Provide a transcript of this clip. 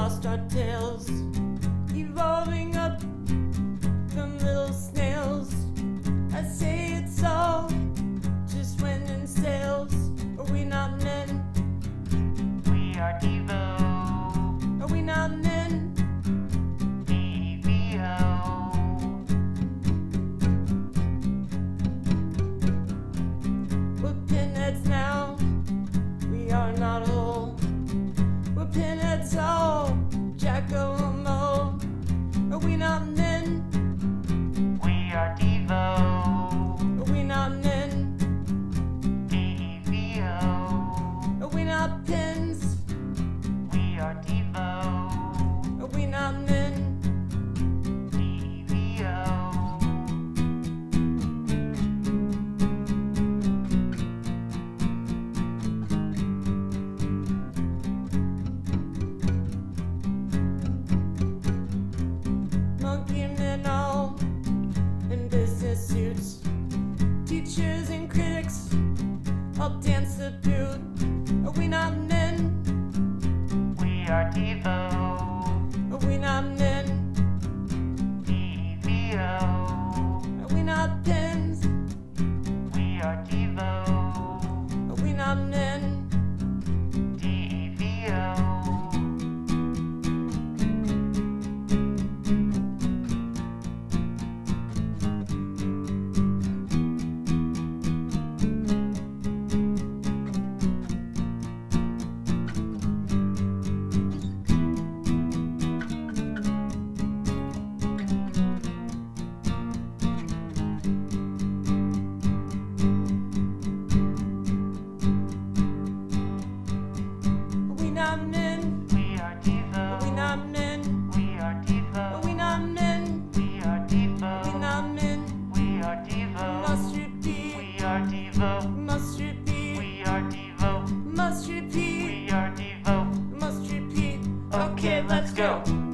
lost our tails, evolving up from little snails. I say it's all just wind and sails. Are we not men? We are Devo. Are we not men? Devo. We're pinheads now. We are not whole. We're pinheads all. Jacko Homo. Are we not men? We are Devo. Are we not men? Devo. Are we not pins? We are Devo. Are we not men? Devo. Monkey men all in business suits. Teachers and critics all dance the boot. Are we not men? We are Devo. Are we not men? Devo. Are we not pins? We are Devo. Are we not men? Devo. Are we not men? We are Devo. Are we not men? We are Devo. Are we not men? We are Devo. Are we not men? We are Devo. Must repeat. We are Devo. Must repeat. We are Devo. Must repeat. We are Devo. Must repeat. Okay, let's go.